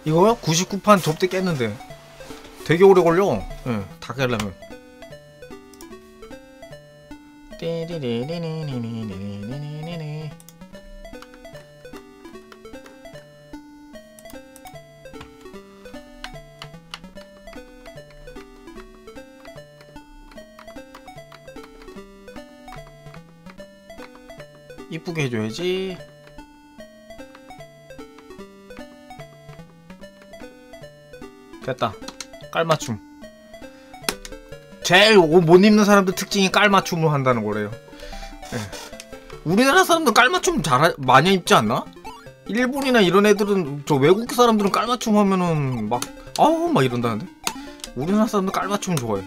이거요? 99판 접대 깼는데 되게 오래 걸려. 예, 다 깨려면. 이쁘게 해줘야지. 됐다. 깔맞춤. 제일 옷 못 입는 사람들 특징이 깔맞춤으로 한다는 거래요. 네. 우리나라 사람들 깔맞춤 많이 입지 않나? 일본이나 이런 애들은, 저 외국 사람들은 깔맞춤 하면은 막 아우 막 이런다는데, 우리나라 사람들 깔맞춤 좋아해.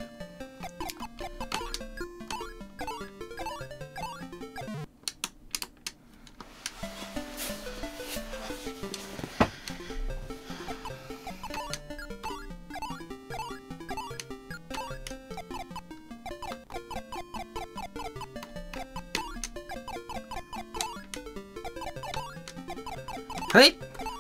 헤이!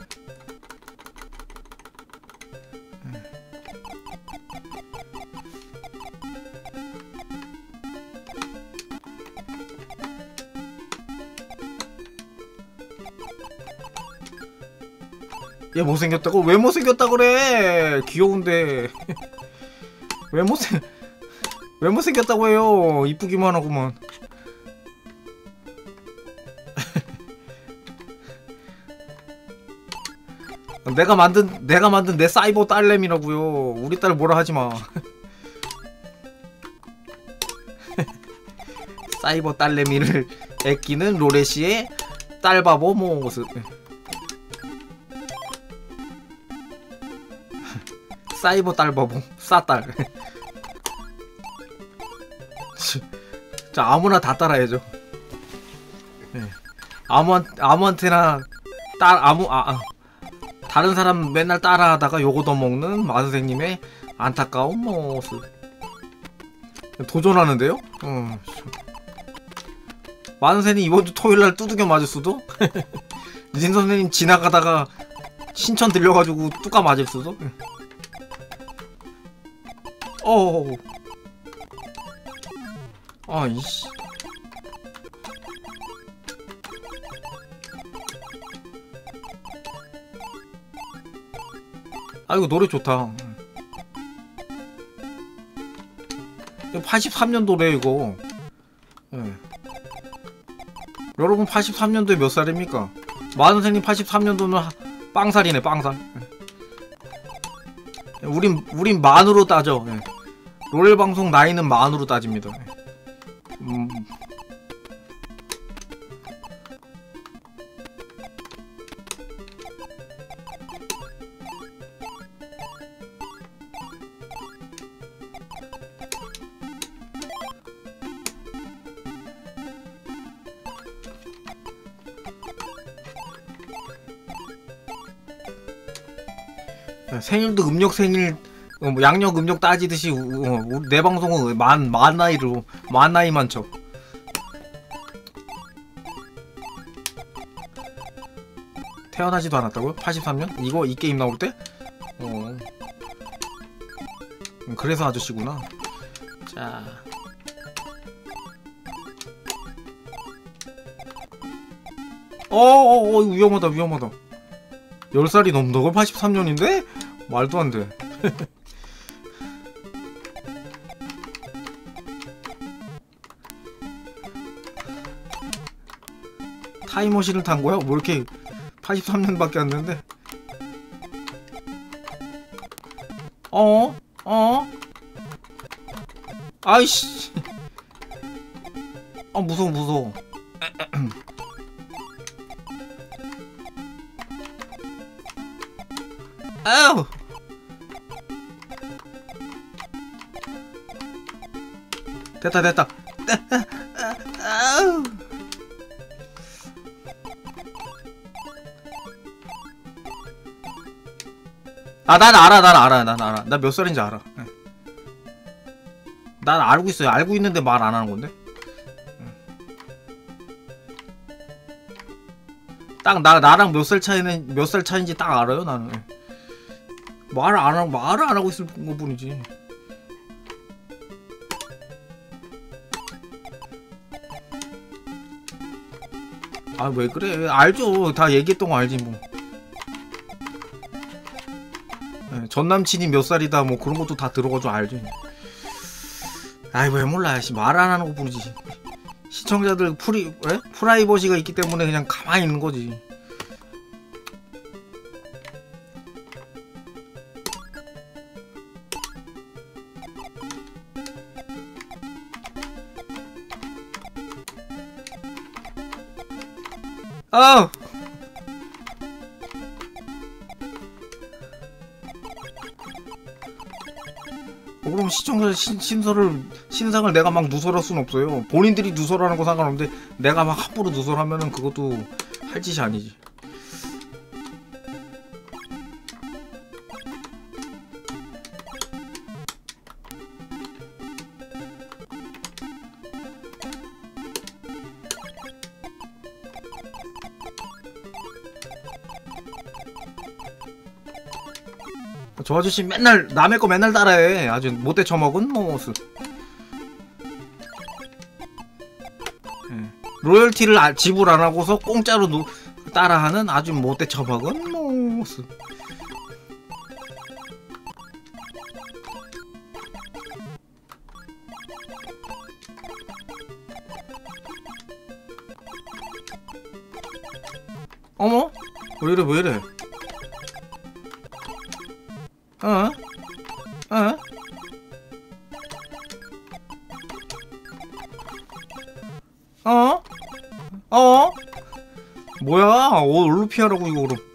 얘 못생겼다고? 왜 못생겼다 그래? 귀여운데. 왜 못생겼다고 해요? 이쁘기만 하구만. 내가 만든 내 사이버 딸내미라고요. 우리 딸 뭐라 하지마. 사이버 딸내미를 애끼는 로레시의 딸바보 모습. 사이버 딸바보 싸딸. 자, 아무나 다 따라해줘. 아무한테나 다른 사람 맨날 따라하다가 요거도 먹는 마선생님의 안타까운 모습. 도전하는데요? 마선생님 이번 주 토요일날 두들겨 맞을 수도? 린 선생님 지나가다가 신천 들려가지고 뚜까 맞을 수도? 아이씨. 아, 이거 노래 좋다. 83년도래 이거. 여러분 83년도에 몇 살입니까? 마선생님 83년도는 빵살이네, 빵살. 우린 만으로 따져. 롤 방송 나이는 만으로 따집니다. 생일도 음력 생일, 양력 음력 따지듯이 내 방송은 만 나이만 쳐. 태어나지도 않았다고요? 83년? 이 게임 나올 때? 그래서 아저씨구나. 자, 위험하다. 10살이 넘는다고? 83년인데? 말도 안 돼. 타임머신을 탄 거야? 뭐 이렇게 83년밖에 안 됐는데? 아이씨. 무서워. 아우. 됐다. 아우. 난 알아. 나 몇 살인지 알아. 난 알고 있어요. 알고 있는데 말 안 하는 건데. 딱 나랑 몇 살 차이인지 딱 알아요 나는. 말을 안 하고 있을 것뿐이지. 아 왜 그래? 알죠. 다 얘기했던 거 알지 뭐. 네, 전 남친이 몇 살이다 뭐 그런 것도 다 들어가지고 알죠. 아이 왜 몰라. 말 안 하는 것뿐이지. 시청자들 프라이버시가 있기 때문에 그냥 가만히 있는 거지. 아! 그럼 시청자 신상을 내가 막 누설할 순 없어요. 본인들이 누설하는 거 상관없는데 내가 막 함부로 누설하면은 그것도 할 짓이 아니지. 저 아저씨 맨날 남의 거 맨날 따라해. 아주 못돼 처먹은 모모스. 로열티를 지불 안 하고서 공짜로 따라하는 아주 못돼 처먹은 모모스. 어머? 왜 이래? 어? 뭐야? 얼로 피하라고 이거 그럼.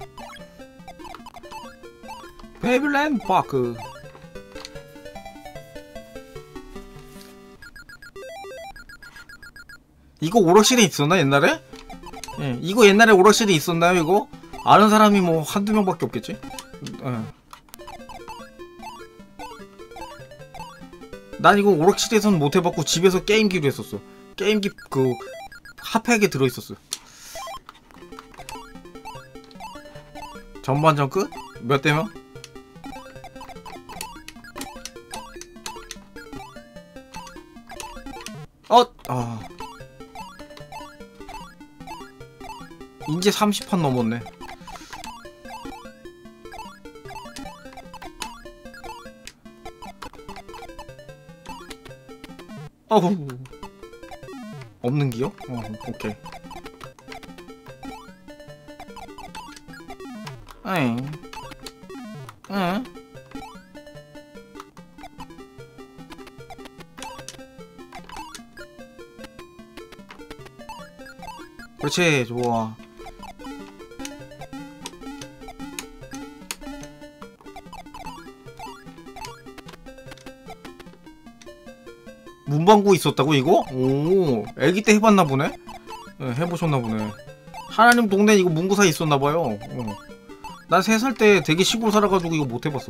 베이블랜드 파크. 이거 오락실에 있었나 옛날에? 예, 이거 옛날에 오락실에 있었나요 이거? 아는 사람이 뭐 한두 명밖에 없겠지? 난 이거 오락실에서는 못 해봤고 집에서 게임기로 했었어. 게임기 그 핫팩에 들어있었어. 전반전 끝? 몇 대면? 이제 30판 넘었네. 어후. 없는 기요? 오케이. 응. 그렇지, 좋아. 문방구 있었다고 이거? 오, 애기 때 해봤나 보네? 네, 해보셨나 보네. 하나님 동네 이거 문구사에 있었나봐요. 난 3살 때 되게 시골 살아가지고 이거 못 해봤어.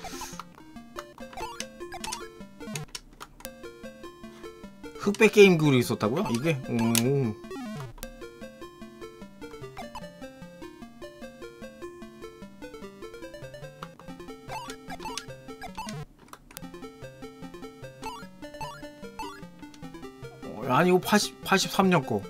흑백 게임기로 있었다고요? 이게? 오. 아니 이거 83년 거.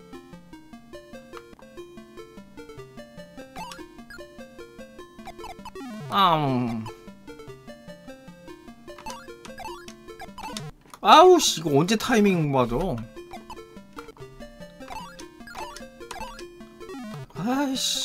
아우씨 이거 언제 타이밍 맞아? 아이씨.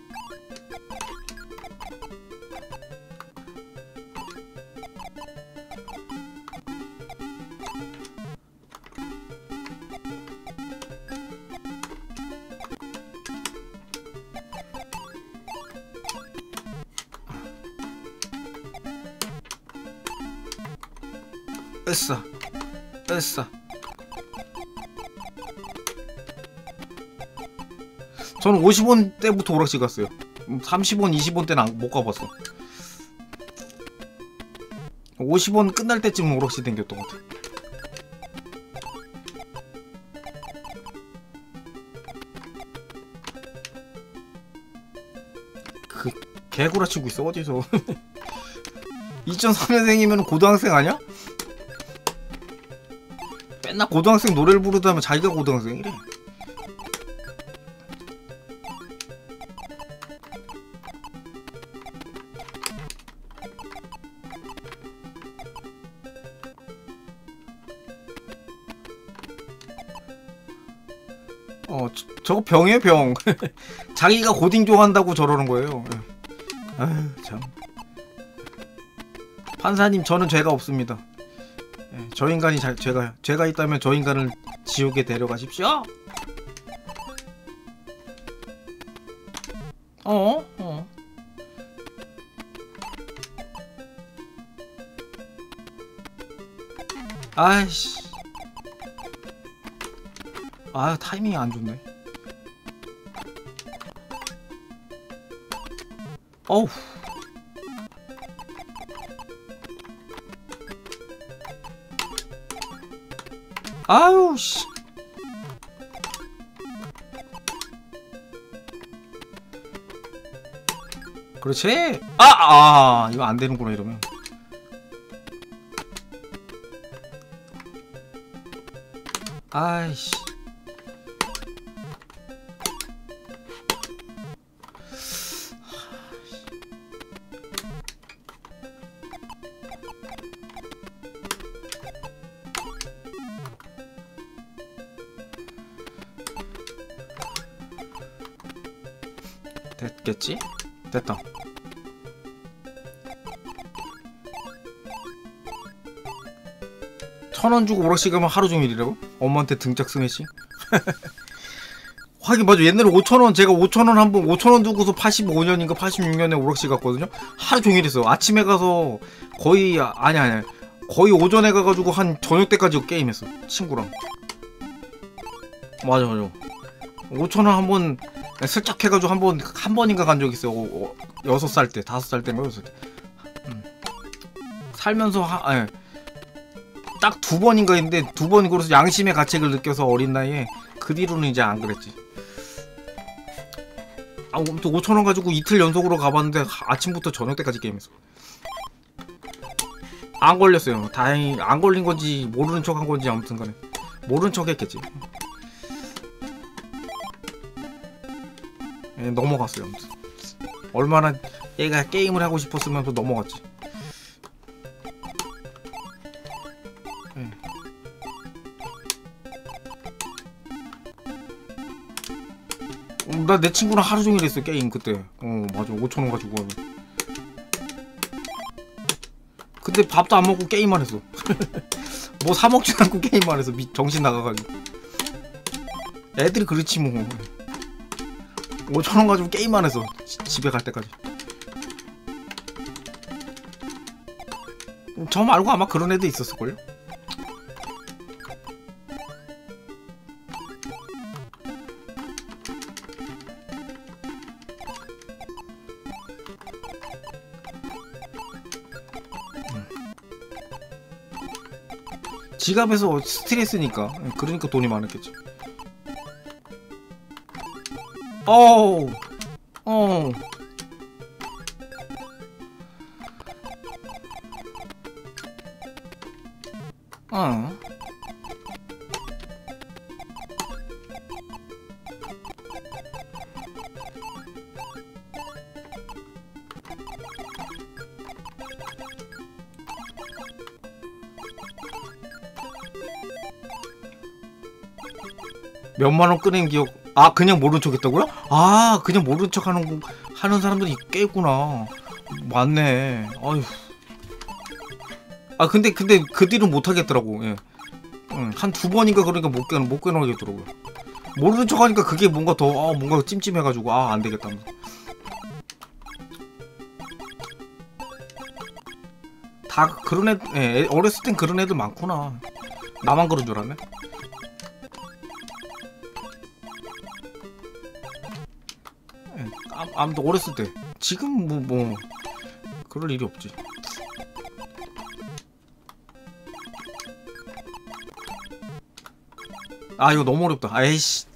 됐어. 저는 50원 때부터 오락실 갔어요. 30원, 20원 때는 못 가봤어. 50원 끝날 때쯤 오락실 댕겼던 것 같아. 개구라치고 있어 어디서. 2003년생이면 고등학생 아니야? 맨날 고등학생 노래를 부르다면 자기가 고등학생이래. 저거 병이에요 병. 자기가 고딩 좋아한다고 저러는 거예요. 아유 참. 판사님 저는 죄가 없습니다. 저 인간이 죄가 있다면 저 인간을 지옥에 데려가십시오. 아이씨. 아 타이밍이 안 좋네. 어우. 아유 씨. 그렇지. 이거 안 되는구나 이러면. 아이씨. 됐겠지? 됐다. $1000 주고 오락실 가면 하루 종일이라고? 엄마한테 등짝 스매시? 하긴 맞아. 옛날에 5,000원 제가 5,000원 한번 5,000원 두고서 85년인가 86년에 오락실 갔거든요. 하루 종일 했어. 아침에 가서 거의 아니 거의 오전에 가가지고 한 저녁 때까지 게임했어 친구랑. 맞아 5,000원 한번 슬쩍 해가지고 한 번인가 간 적 있어요. 6살 때 5살 때인가 6살 때. 살면서 딱 2번인가 했는데 2번 그래서 양심의 가책을 느껴서 어린 나이에 그 뒤로는 이제 안 그랬지. 아무튼 5,000원 가지고 이틀 연속으로 가봤는데 아침부터 저녁 때까지 게임했어. 안 걸렸어요. 다행히 안 걸린 건지 모르는 척 한 건지 아무튼 간에 모르는 척 했겠지. 넘어갔어요. 아무튼 얼마나 얘가 게임을 하고 싶었으면 또 넘어갔지. 나 내 친구랑 하루 종일 했어 게임 그때. 맞아 5,000원 가지고 하면. 근데 밥도 안 먹고 게임만 했어. 뭐 사 먹지도 않고 게임만 해서 정신 나가가지고. 애들이 그렇지 뭐. 5,000원 가지고 게임만 해서 집에 갈 때까지. 저 말고 아마 그런 애도 있었을걸요? 지갑에서 스트레스니까. 그러니까 돈이 많았겠지. 어우. 몇만원 꺼낸 기억. 그냥 모른 척 했다고요? 그냥 모른 척 하는 사람들이 꽤 있구나. 맞네. 아휴. 근데 그 뒤로 못 하겠더라고. 예. 한 2번인가 그러니까 못 깨놓겠더라고요. 모르는 척 하니까 그게 뭔가 더 뭔가 찜찜해가지고 안 되겠다. 다 그런 어렸을 땐 그런 애들 많구나. 나만 그런 줄 알았네. 아무튼 어렸을 때. 지금 뭐 그럴 일이 없지. 이거 너무 어렵다. 아이씨.